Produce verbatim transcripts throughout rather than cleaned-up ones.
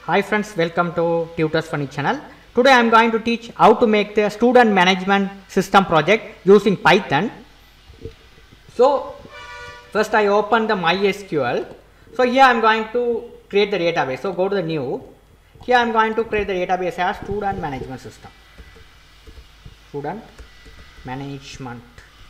Hi friends, welcome to Tutors Funny channel. Today I am going to teach how to make the student management system project using Python. So first I open the MySQL. So here I am going to create the database. So go to the new. Here I am going to create the database as student management system. Student management.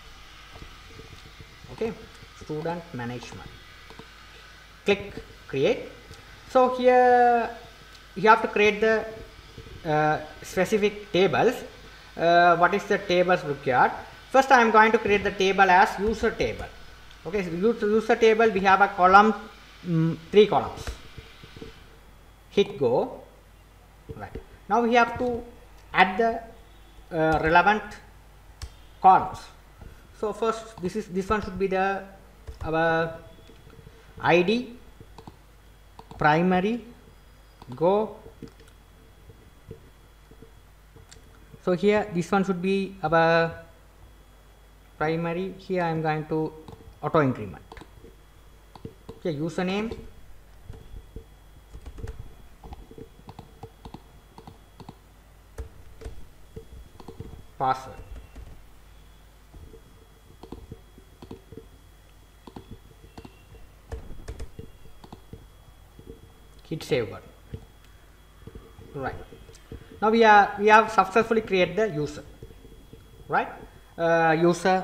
Okay, student management. Click create. So here you have to create the uh, specific tables. Uh, what is the tables required? First I am going to create the table as user table. Okay, so user, user table we have a column, mm, three columns. Hit go. Right. Now we have to add the uh, relevant columns. So first this is this one should be the our I D, primary, go. So here this one should be our primary. Here I am going to auto increment. Okay, username, password. Hit save button. Right. Now we are we have successfully created the user. Right. Uh, user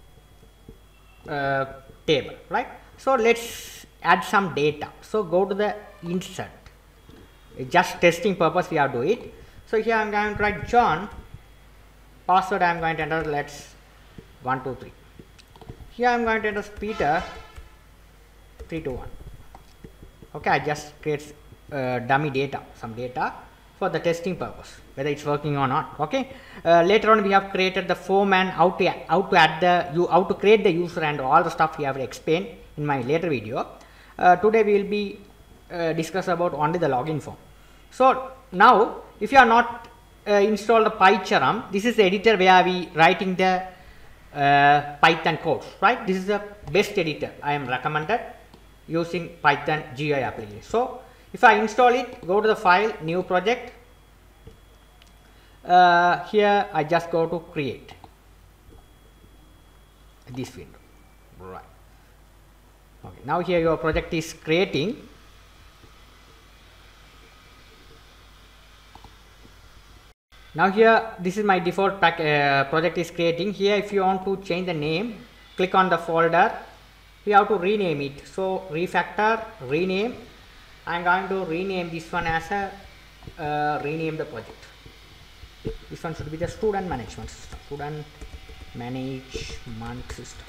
uh, table. Right. So let's add some data. So go to the insert. Just testing purpose we have to do it. So here I am going to write John. Password I am going to enter. Let's one two three. Here I am going to enter Peter three two one. Okay, I just create uh, dummy data, some data for the testing purpose, whether it's working or not. Okay. Uh, later on, we have created the form and how to how to add the you how to create the user and all the stuff we have explained in my later video. Uh, today we will be uh, discuss about only the login form. So now, if you are not uh, installed the PyCharm, this is the editor where we writing the uh, Python code. Right. This is the best editor I am recommended using Python G U I application. So if I install it, go to the file, new project. Uh, here I just go to create this window. Right. Okay. Now here your project is creating. Now here this is my default pack, uh, project is creating. Here if you want to change the name, click on the folder. We have to rename it. So refactor, rename. I am going to rename this one as a uh, rename the project. This one should be the student management system. Student management system.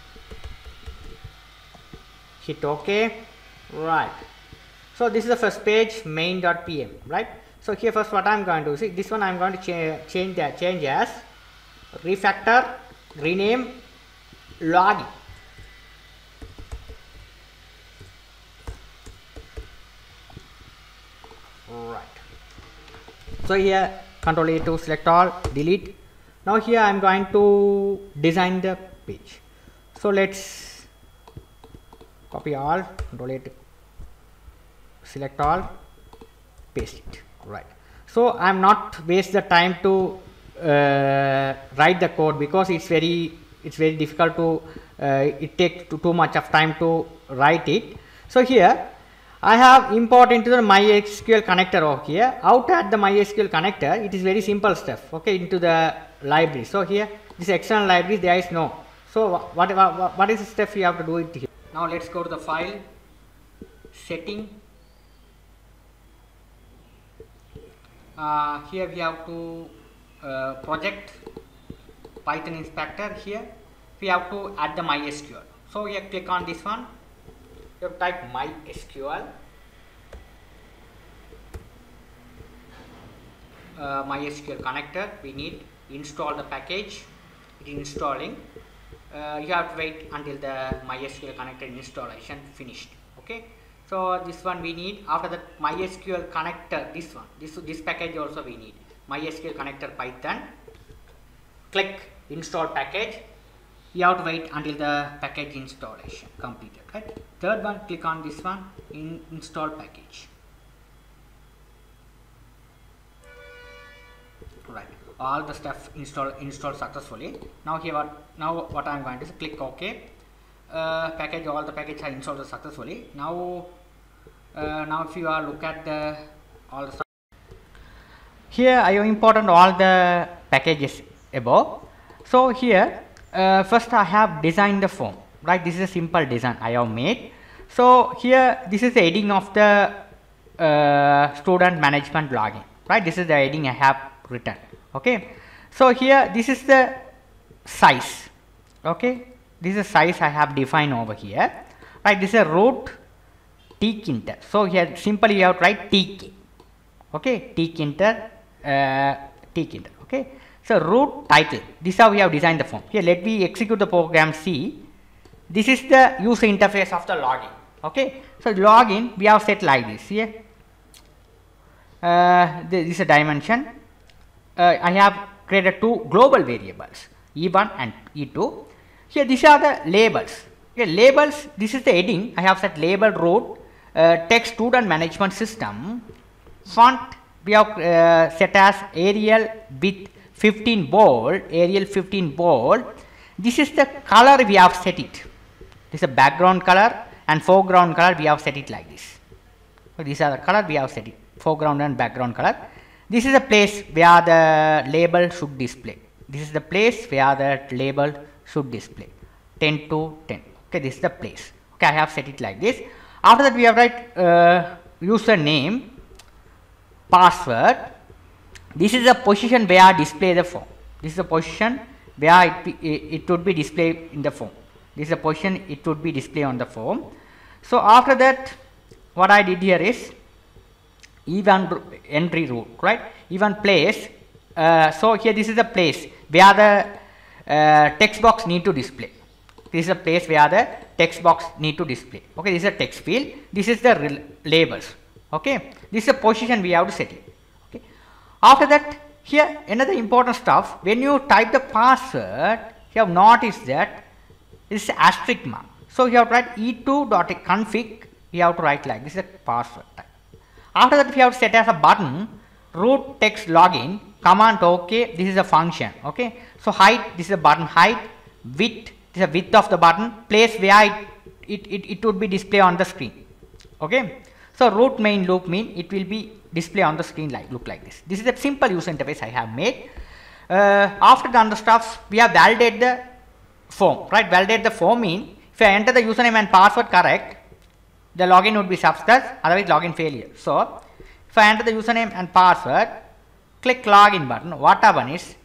Hit OK. Right. So this is the first page, main.pm. Right. So here first what I am going to see, this one I am going to cha change that change as refactor, rename, login. Right. So here control A to select all, delete. Now here I am going to design the page. So let's copy all, control A to select all, paste it. Right. So I am not waste the time to uh, write the code because it's very it's very difficult to uh, it takes too, too much of time to write it. So here I have import into the MySQL connector over here. How to add the MySQL connector? It is very simple stuff. Okay, into the library. So here, this external library there is no. So what what, what is the step you have to do it here? Now let's go to the file, setting. Uh, here we have to uh, project Python inspector. Here we have to add the MySQL. So here click on this one. You have type MySQL, uh, MySQL connector. We need install the package. It is installing. Uh, you have to wait until the MySQL connector installation finished. Okay. So this one we need. After that MySQL connector, this one, this this package also we need. MySQL connector Python. Click install package. You have to wait until the package installation completed. Right. Third one, click on this one, in install package. all the stuff installed installed successfully. Now here what now what I am going to do is click OK. Uh, package all the packages are installed successfully. Now uh, now if you are look at the all the stuff here, I have imported all the packages above. So here uh, first I have designed the form, right? This is a simple design I have made. So here this is the heading of the uh, student management login, right? This is the heading I have written. Okay, so here this is the size. Okay, this is the size I have defined over here, right? This is a root tkinter. So here simply you have to write tk. Okay, tkinter, uh, tkinter. Okay, so root title. This is how we have designed the form. Here let me execute the program. C. This is the user interface of the login. Okay, so login we have set like this. Here, uh, this is a dimension. Uh, I have created two global variables, E one and E two. Here these are the labels. Okay, labels, this is the heading. I have set label root, uh, text student management system. Font we have uh, set as Arial with fifteen bold, Arial fifteen bold. This is the color we have set it. This is a background color and foreground color we have set it like this. So these are the color we have set it, foreground and background color. This is the place where the label should display. This is the place where the label should display. ten to ten. Okay, this is the place. Okay, I have set it like this. After that, we have write uh, username, password. This is the position where I display the form. This is the position where it, be, it would be displayed in the form. This is the position it would be displayed on the form. So after that, what I did here is even entry root, right? Even place. Uh, so here this is the place where the uh, text box need to display. This is a place where the text box need to display. Okay, this is a text field. This is the labels. Okay, this is the position we have to set it. Okay. After that, here another important stuff. When you type the password, you have noticed that this is asterisk mark. So you have to write e two dot config. You have to write like this is a password type. After that, we have to set as a button root text login command OK. This is a function. Okay, so height, this is a button height. Width, this is a width of the button. Place where it it, it, it would be display on the screen. Okay, so root main loop mean it will be display on the screen like look like this. This is a simple user interface I have made. Uh, after done the stuff, we have validate the form, right? Validate the form mean if I enter the username and password correct, the login would be success, otherwise login failure. So if I enter the username and password, click login button, what happen is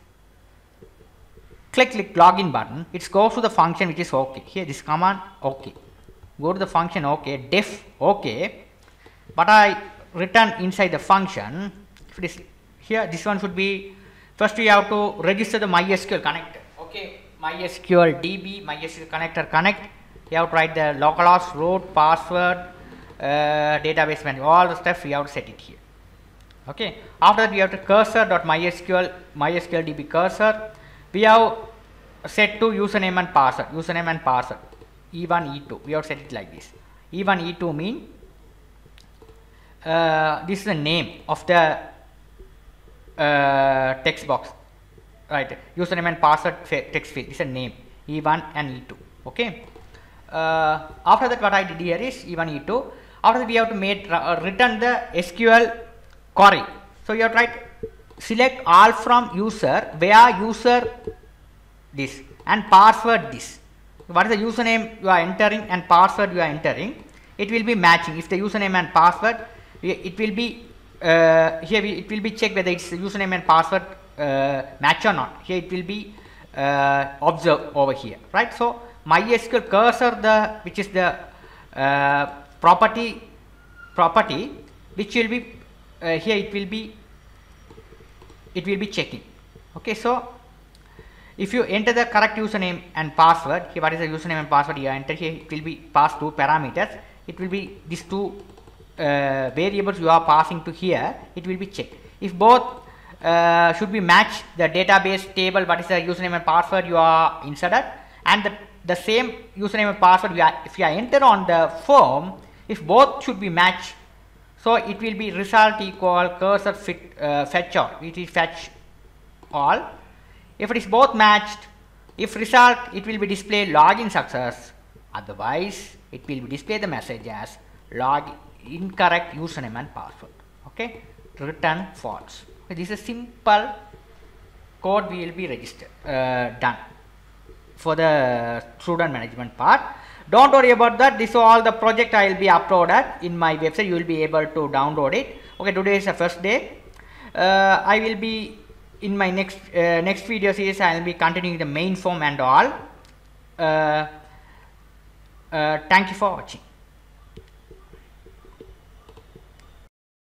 click click login button, it goes to the function which is OK. Here this command OK. Go to the function OK, def OK. But I return inside the function. If it is here, this one should be first we have to register the MySQL connector. Okay, MySQL D B, MySQL connector connect. You have to write the localhost, root, password, uh, database manager, all the stuff we have to set it here. Okay. After that, we have to cursor.mysql, MySQL D B cursor. We have set to username and password, username and password, E one, E two. We have set it like this. E one, E two mean uh, this is the name of the uh, text box, right? Username and password text field. This is a name, E one and E two. Okay. Uh, after that, what I did here is E one, E two. After that, we have to make uh, return the S Q L query. So you have to write select all from user where user this and password this. What is the username you are entering and password you are entering? It will be matching. If the username and password, it will be uh, here. We, it will be checked whether it's username and password uh, match or not. Here it will be uh, observed over here, right? So MySQL cursor, the which is the uh, property property which will be uh, here, it will be it will be checking. Okay, so if you enter the correct username and password, here what is the username and password you enter here, it will be passed two parameters. It will be these two uh, variables you are passing to here, it will be checked. If both uh, should be matched, the database table what is the username and password you are inserted, and the the same username and password we are, if you are enter on the form, if both should be matched, so it will be result equal cursor fit uh, fetch out, it is fetch all. If it is both matched, if result, it will be displayed login success. Otherwise, it will display the message as log incorrect username and password. Okay, return false. Okay, this is a simple code we will be registered uh, done for the student management part. Don't worry about that. This is all the project I will be uploaded in my website. You will be able to download it. Okay, today is the first day. Uh, I will be in my next uh, next video series. I will be continuing the main form and all. Uh, uh, thank you for watching.